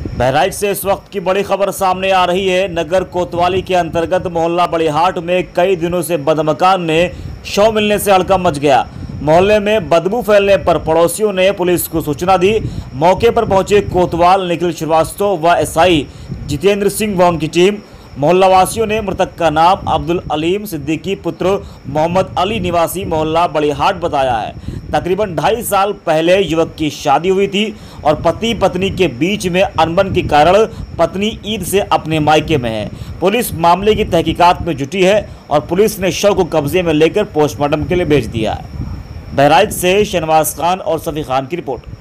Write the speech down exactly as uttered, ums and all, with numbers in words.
बहराइच से इस वक्त की बड़ी खबर सामने आ रही है। नगर कोतवाली के अंतर्गत मोहल्ला बड़ीहाट में कई दिनों से बदमकान ने शव मिलने से हड़कंप मच गया। मोहल्ले में बदबू फैलने पर पड़ोसियों ने पुलिस को सूचना दी। मौके पर पहुंचे कोतवाल निखिल श्रीवास्तव व एसआई जितेंद्र सिंह व उनकी टीम। मोहल्ला वासियों ने मृतक का नाम अब्दुल अलीम सिद्दीकी पुत्र मोहम्मद अली निवासी मोहल्ला बड़ीहाट बताया है। तकरीबन ढाई साल पहले युवक की शादी हुई थी और पति पत्नी के बीच में अनबन के कारण पत्नी ईद से अपने मायके में है। पुलिस मामले की तहकीकात में जुटी है और पुलिस ने शव को कब्जे में लेकर पोस्टमार्टम के लिए भेज दिया है। बहराइच से शहनवाज खान और सफ़ी खान की रिपोर्ट।